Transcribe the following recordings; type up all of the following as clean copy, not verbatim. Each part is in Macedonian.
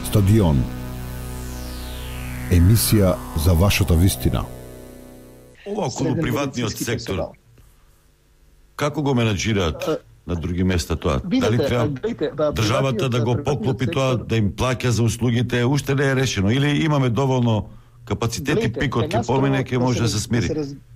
Стадион. Емисија за вашата вистина. Ова околу приватниот сектор, како го менаџираат на други места тоа? Дали треба државата да го поклопи тоа, да им плаќа за услугите, уште не е решено, или имаме доволно капацитет и пикот ќе помине, ќе може да се смири?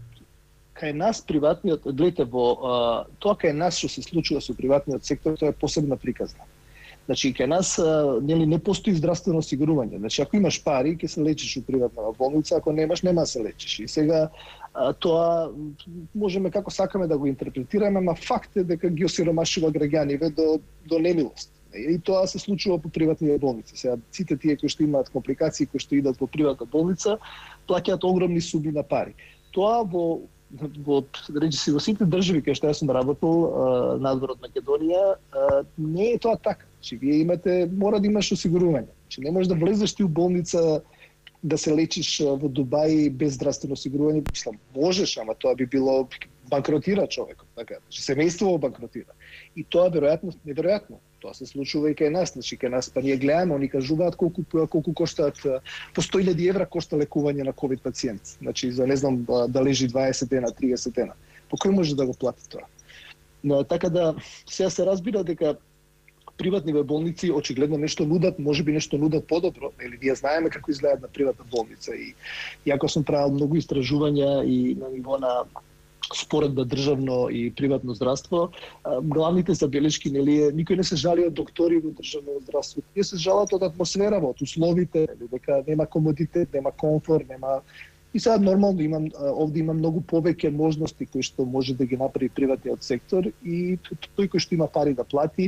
Кај нас приватниот, гледате, тоа кај нас што се случува со приватниот сектор, тоа е посебна приказна. Значи, кај нас не постои здравствено осигурување. Значи, ако имаш пари, ќе се лечиш у приватна болница, ако немаш, нема да се лечиш. И сега тоа можеме како сакаме да го интерпретираме, ама факт е дека ги осиромашува граѓаниве до немилост. И тоа се случува по приватни болници. Сега сите тие кои што имаат компликации, кои што идат во приватна болница, плаќаат огромни суми на пари. Тоа во речиси во сите држави кај што јас сум работел, надвор од Македонија, не е тоа така. Значи, вие мора да имаш осигурување. Значи, не можеш да влезеш ти у болница да се лечиш во Дубај без здравствено осигурување. Мислам, можеш, ама тоа би било банкротира човекот, така. Значи, семејството банкротира. И тоа неверојатно. Тоа се случува и кај нас. Значи, кај нас па ние гледаме, они кажуваат колку коштаат, по 100.000 евра кошта лекување на ковид пациент. Значи, за не знам да лежи 20 дена, 30 дена. По кој може да го плати тоа? Но така да сега се разбира дека приватниве болници очигледно нешто нудат, можеби нешто нудат подобро, или ние знаеме како изгледаат на приватна болница и јако сум правил многу истражувања и на ниво на споредба државно и приватно здравство, главните забелешки никој не се жали од доктори во државно здравство. Тие се жалат од атмосферава, од условите, дека нема комодитет, нема комфор, нема. И сега нормално овде има многу повеќе можности кои што може да ги направи приватниот сектор и тој кој што има пари да плаќа,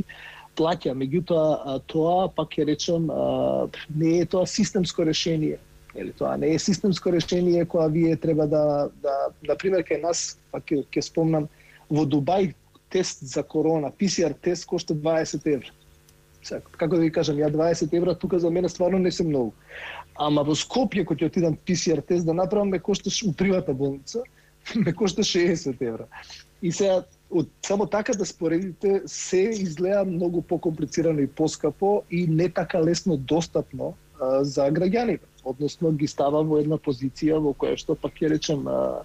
меѓутоа тоа пак ќе речам не е тоа системско решение. Или тоа не е системско решение кога вие треба да например кај нас, пак ќе спомнам, во Дубај тест за корона, PCR тест кошта 20 евра. Сега, како да ви кажам, ја 20 евра тука за мене стварно не се многу. Ама во Скопје кога ќе отидам PCR тест да направам ме кошташ у приватна болница, ме кошта 60 евра. И сега само така да споредите, се изгледа многу покомплицирано и поскапо и не така лесно достапно за граѓаните. Односно ги става во една позиција во која што пак ќе речем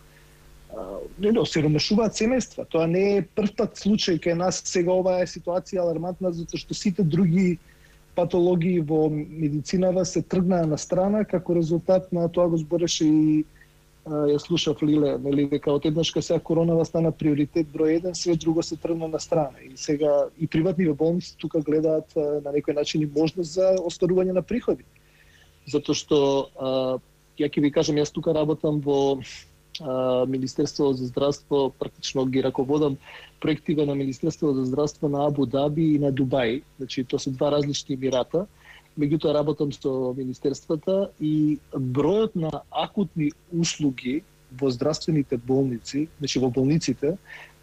осиромашуваат семејства. Тоа не е првпат случај кај нас. Сега оваа е ситуација алармантна затоа што сите други патологии во медицинава се тргнаа на страна како резултат на тоа го збореше и ја слушав Лиле, дека од еднашка сега коронава стана приоритет број 1, све друго се тргна на страна. И сега и приватниве болници тука гледаат на некој начин и можност за остварување на приходи. Затоа што ја ќе ви кажам, јас тука работам во Министерството за здравство, практично ги раководам проективе на Министерството за здравство на Абу Даби и на Дубај. Значи тоа се два различни емирата. Меѓутоа работам со министерствата и бројот на акутни услуги во здравствените болници, значи во болниците,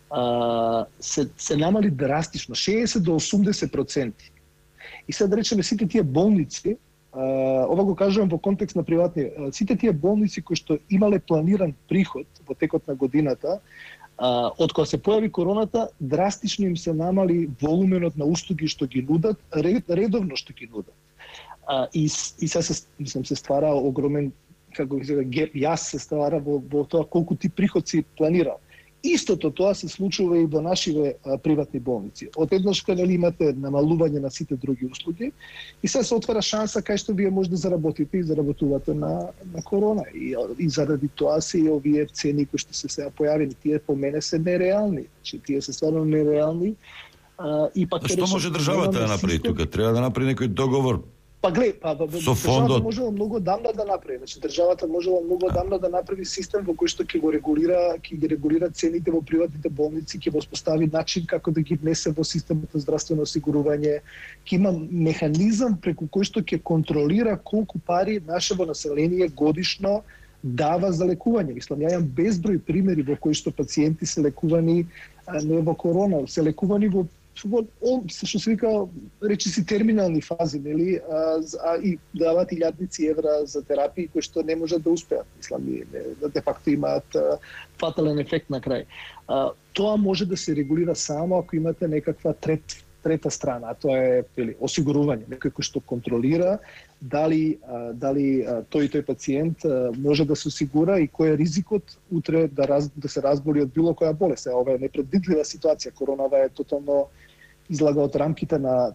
се намали драстично, 60 до 80%. И сега да речеме сите тие болници, ова го кажувам во контекст на приватни, сите тие болници кои што имале планиран приход во текот на годината, од кога се појави короната, драстично им се намали волуменот на услуги што ги нудат, редовно што ги нудат. И сега се ствара огромен, како ги сега, геп, јас се ствара во тоа колку ти приход си планирал. Истото тоа се случува и во нашиве приватни болници. Од еднашка имате намалување на сите други услуги и сега се отвара шанса кај што вие може да заработите и заработувате на корона. И заради тоа се и овие цени кои што се сега појавени, тие по мене се нереални. Значи тие се стварно нереални. И пак што може државата да направи тука? Треба да направи некој договор. Па глед, државата можела многу одамна да направи. Значи државата можела многу одамна да направи систем во кој што ќе ги регулира цените во приватните болници, ќе воспостави начин како да ги внесе во системот на здравствено осигурување, ќе има механизам преку кој што ќе контролира колку пари нашето население годишно дава за лекување. Мислам, ја имам безброј примери во кои што пациенти се лекувани не во корона, се лекувани во што се вика, речиси терминални фази, нели, и даваат илјадници евра за терапии кои што не можат да успеат. Мислам, де факто имаат фатален ефект на крај. Тоа може да се регулира само ако имате некаква трета страна, а тоа е осигурување, некој кој што контролира дали тој пациент може да се осигура и кој е ризикот утре да се разболи од било која болест. Ова е непредвидлива ситуација, коронава е тотално излага од рамките на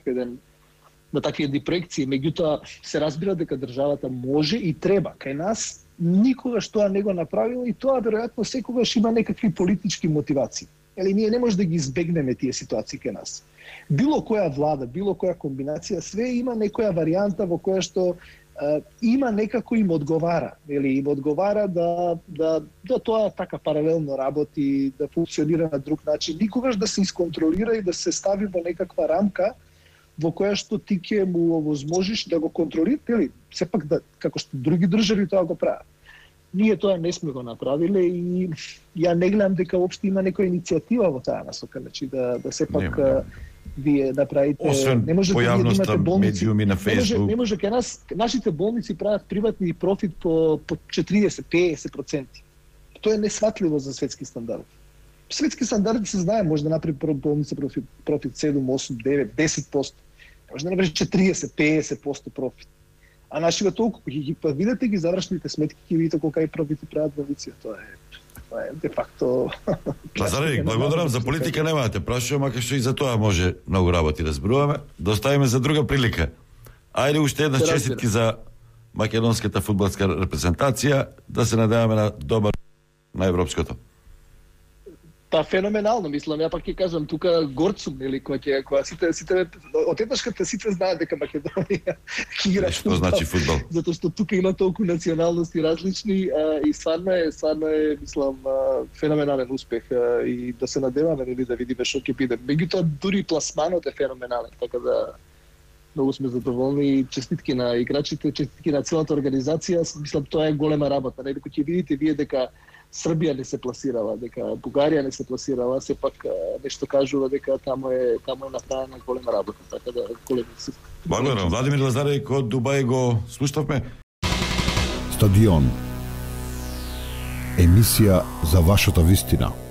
такви едни проекции, меѓутоа се разбира дека државата може и треба. Кај нас никогаш тоа не го направило и тоа веројатно секогаш има некакви политички мотивации. Ние не може да ги избегнеме тие ситуации кај нас. Било која влада, било која комбинација, све има некоја варијанта во која што има некако им одговара. Им одговара да тоа така паралелно работи, да функционира на друг начин, никогаш да се исконтролира и да се стави во некаква рамка во која што ти ќе му овозможиш да го контролира, сепак како што други држави тоа го прават. Ние тоа не сме го направиле и ја не гледам дека уопште има некоја иницијатива во таа насока, значи да сепак вие направите. Освен појавноста медиуми на Facebook. Не може кај нас, нашите болници прават приватни профит по 40-50%. Тоа е несватливо за светски стандарди. Светски стандарди се знае, може да направи болница профит 7, 8, 9, 10%. Може да направи 40-50% профит. А нашите толку, ги видите ги завршните сметки, ги видите колка и профити прават болници. Тоа е де факто. Лазаревик, благодарам, за политика немате прашувам, макар што и за тоа може многу работи да зборуваме. Да оставиме за друга прилика. Ајде уште една честитки за македонската фудбалска репрезентација, да се надеваме на добар на европското. Па феноменално, мислам, ја пак ќе кажам тука горд сум, кога сите од етнашката сите знаат дека Македонија ќе игра фудбал. Што значи фудбал? Затоа што тука има толку националности различни и стварно е, мислам, феноменален успех и да се надеваме да видиме што ќе биде. Меѓутоа дури пласманот е феноменален, така да многу сме задоволни и честитки на играчите, честитки на целата организација, мислам тоа е голема работа. Кога ќе видите вие дека Србија не се пласирала, дека Бугарија не се пласирала, сепак нешто кажува дека тамо е направена голема работа, така да големи се. Благодарам, Владимир Лазаревик од Дубај го слушнавме. Стадион. Емисија за вашата вистина.